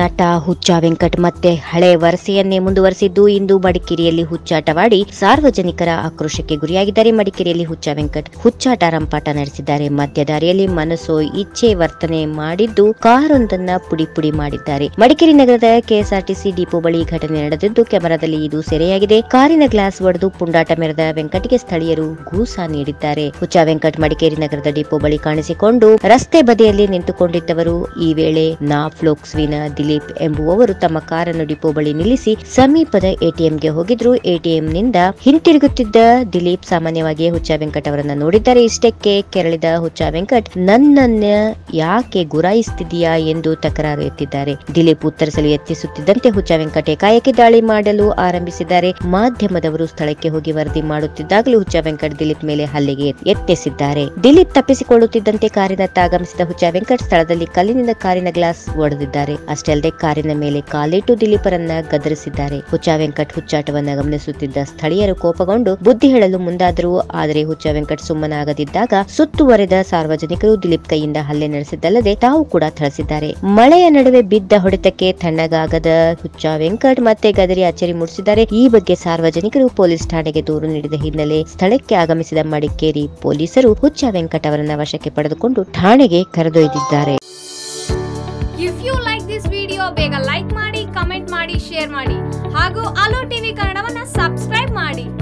ನಟ ಹುಚ್ಚ ವೆಂಕಟ್ ಮತ್ತೆ ಹಳೆ ವರಸೆಯನ್ನೇ ಮುಂದುವರೆಸಿದ್ದು ಇಂದು ಮಡಿಕೇರಿಯಲ್ಲಿ ಹುಚ್ಚಾಟವಾಡಿ ಸಾರ್ವಜನಿಕರ ಆಕ್ರೋಶಕ್ಕೆ ಗುರಿಯಾಗಿದ್ದಾರೆ. ಮಡಿಕೇರಿಯಲ್ಲಿ ಹುಚ್ಚ ವೆಂಕಟ್ ಹುಚ್ಚಾಟ ರಂಪಾಟ ನಡೆಸಿದ್ದಾರೆ. ಮಧ್ಯದಾರಿಯಲ್ಲಿ ಮನಸ್ಸೋ ಇಚ್ಛೆ ವರ್ತನೆ ಮಾಡಿದ್ದು ಕಾರೊಂದನ್ನ ಪುಡಿ ಪುಡಿ ಮಾಡಿದ್ದಾರೆ. ಮಡಿಕೇರಿ ನಗರದ ಕೆಎಸ್ಆರ್ಟಿಸಿ ಡಿಪೋ ಬಳಿ ಘಟನೆ ನಡೆದಿದ್ದು ಕೆಮೆರಾದಲ್ಲಿ ಇದು ಸೆರೆಯಾಗಿದೆ. ಕಾರಿನ ಗ್ಲಾಸ್ ಒಡೆದು ಪುಂಡಾಟ ಮೆರೆದ ವೆಂಕಟ್ಗೆ ಸ್ಥಳೀಯರು ಗೂಸ ನೀಡಿದ್ದಾರೆ. ಹುಚ್ಚ ವೆಂಕಟ್ ಮಡಿಕೇರಿ ನಗರದ ಡಿಪೋ ಬಳಿ ಕಾಣಿಸಿಕೊಂಡು ರಸ್ತೆ ಬದಿಯಲ್ಲಿ ನಿಂತುಕೊಂಡಿದ್ದವರು. ಈ ವೇಳೆ ನಾಫ್ಲೋಕ್ಸ್ವಿನ ದಿಲೀಪ್ ಎಂಬುವವರು ತಮ್ಮ ಕಾರನ್ನು ಡಿಪೋ ಬಳಿ ನಿಲ್ಲಿಸಿ ಸಮೀಪದ ಎಟಿಎಂಗೆ ಹೋಗಿದ್ರು. ಎಟಿಎಂನಿಂದ ಹಿಂತಿರುಗುತ್ತಿದ್ದ ದಿಲೀಪ್ ಸಾಮಾನ್ಯವಾಗಿ ಹುಚ್ಚ ವೆಂಕಟ್ ಅವರನ್ನ ನೋಡಿದ್ದಾರೆ. ಇಷ್ಟಕ್ಕೆ ಕೆರಳಿದ ಹುಚ್ಚ ವೆಂಕಟ್ ನನ್ನನ್ನ ಯಾಕೆ ಗುರಾಯಿಸ್ತಿದೀಯಾ ಎಂದು ತಕರಾರು ಎತ್ತಿದ್ದಾರೆ. ದಿಲೀಪ್ ಉತ್ತರಿಸಲು ಯತ್ನಿಸುತ್ತಿದ್ದಂತೆ ಹುಚ್ಚ ವೆಂಕಟ್ ಏಕಾಏಕಿ ದಾಳಿ ಮಾಡಲು ಆರಂಭಿಸಿದ್ದಾರೆ. ಮಾಧ್ಯಮದವರು ಸ್ಥಳಕ್ಕೆ ಹೋಗಿ ವರದಿ ಮಾಡುತ್ತಿದ್ದಾಗಲೂ ಹುಚ್ಚ ವೆಂಕಟ್ ದಿಲೀಪ್ ಮೇಲೆ ಹಲ್ಲೆಗೆ ಯತ್ನಿಸಿದ್ದಾರೆ. ದಿಲೀಪ್ ತಪ್ಪಿಸಿಕೊಳ್ಳುತ್ತಿದ್ದಂತೆ ಕಾರಿನತ್ತ ಆಗಮಿಸಿದ ಹುಚ್ಚ ವೆಂಕಟ್ ಸ್ಥಳದಲ್ಲಿ ಕಲ್ಲಿನಿಂದ ಕಾರಿನ ಗ್ಲಾಸ್ ಒಡೆದಿದ್ದಾರೆ. ಅಷ್ಟೇ ಅಲ್ಲದೆ ಕಾರಿನ ಮೇಲೆ ಕಾಲಿಟ್ಟು ದಿಲೀಪರನ್ನ ಗದರಿಸಿದ್ದಾರೆ. ಹುಚ್ಚ ವೆಂಕಟ್ ಹುಚ್ಚಾಟವನ್ನ ಗಮನಿಸುತ್ತಿದ್ದ ಸ್ಥಳೀಯರು ಕೋಪಗೊಂಡು ಬುದ್ಧಿ ಹೇಳಲು ಮುಂದಾದರು. ಆದರೆ ಹುಚ್ಚ ವೆಂಕಟ್ ಸುಮ್ಮನಾಗದಿದ್ದಾಗ ಸುತ್ತುವರೆದ ಸಾರ್ವಜನಿಕರು ದಿಲೀಪ್ ಕೈಯಿಂದ ಹಲ್ಲೆ ನಡೆಸಿದ್ದಲ್ಲದೆ ತಾವು ಕೂಡ ಥಳಿಸಿದ್ದಾರೆ. ಮಳೆಯ ನಡುವೆ ಬಿದ್ದ ಹೊಡೆತಕ್ಕೆ ತಣ್ಣಗಾಗದ ಹುಚ್ಚ ವೆಂಕಟ್ ಮತ್ತೆ ಗದರಿ ಅಚ್ಚರಿ ಮೂಡಿಸಿದ್ದಾರೆ. ಈ ಬಗ್ಗೆ ಸಾರ್ವಜನಿಕರು ಪೊಲೀಸ್ ಠಾಣೆಗೆ ದೂರು ನೀಡಿದ ಹಿನ್ನೆಲೆ ಸ್ಥಳಕ್ಕೆ ಆಗಮಿಸಿದ ಮಡಿಕೇರಿ ಪೊಲೀಸರು ಹುಚ್ಚ ವೆಂಕಟ್ ಅವರನ್ನ ವಶಕ್ಕೆ ಪಡೆದುಕೊಂಡು ಠಾಣೆಗೆ ಕರೆದೊಯ್ದಿದ್ದಾರೆ. If you like this video ಬೇಗ ಲೈಕ್ ಮಾಡಿ, ಕಮೆಂಟ್ ಮಾಡಿ, ಶೇರ್ ಮಾಡಿ ಹಾಗೂ ಅಲೋ ಟಿವಿ ಕನ್ನಡವನ್ನ ಸಬ್ಸ್ಕ್ರೈಬ್ ಮಾಡಿ.